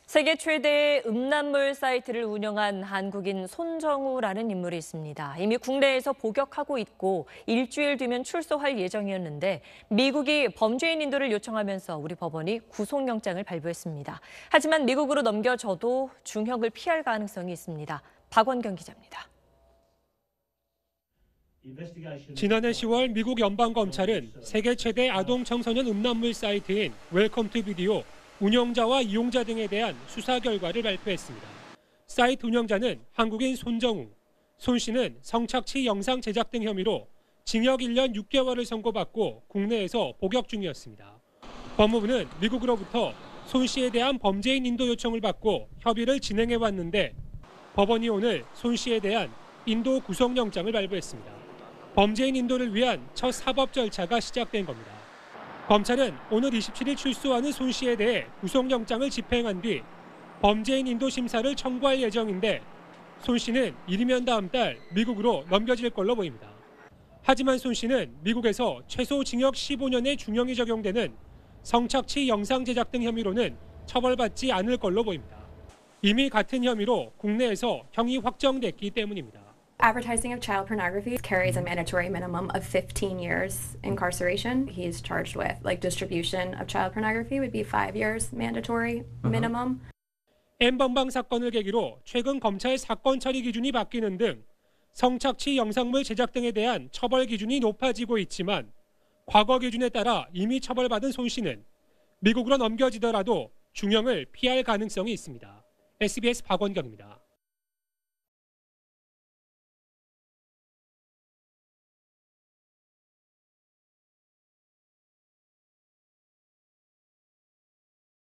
세계 최대의 음란물 사이트를 운영한 한국인 손정우라는 인물이 있습니다. 이미 국내에서 복역하고 있고 일주일 뒤면 출소할 예정이었는데 미국이 범죄인 인도를 요청하면서 우리 법원이 구속영장을 발부했습니다. 하지만 미국으로 넘겨져도 중형을 피할 가능성이 있습니다. 박원경 기자입니다. 지난해 10월 미국 연방검찰은 세계 최대 아동 청소년 음란물 사이트인 웰컴 투 비디오 운영자와 이용자 등에 대한 수사 결과를 발표했습니다. 사이트 운영자는 한국인 손정우, 손 씨는 성착취 영상 제작 등 혐의로 징역 1년 6개월을 선고받고 국내에서 복역 중이었습니다. 법무부는 미국으로부터 손 씨에 대한 범죄인 인도 요청을 받고 협의를 진행해 왔는데 법원이 오늘 손 씨에 대한 인도 구속영장을 발부했습니다. 범죄인 인도를 위한 첫 사법 절차가 시작된 겁니다. 검찰은 오늘 27일 출소하는 손 씨에 대해 구속영장을 집행한 뒤 범죄인 인도 심사를 청구할 예정인데 손 씨는 이르면 다음 달 미국으로 넘겨질 걸로 보입니다. 하지만 손 씨는 미국에서 최소 징역 15년의 중형이 적용되는 성착취 영상 제작 등 혐의로는 처벌받지 않을 걸로 보입니다. 이미 같은 혐의로 국내에서 형이 확정됐기 때문입니다. Advertising of child pornography carries a mandatory minimum of 15 years incarceration. He's charged with distribution of child pornography would be 5 years mandatory minimum. N번방 사건을 계기로 최근 검찰 사건 처리 기준이 바뀌는 등 성착취 영상물 제작 등에 대한 처벌 기준이 높아지고 있지만 과거 기준에 따라 이미 처벌받은 손 씨는 미국으로 넘겨지더라도 중형을 피할 가능성이 있습니다. SBS 박원경입니다.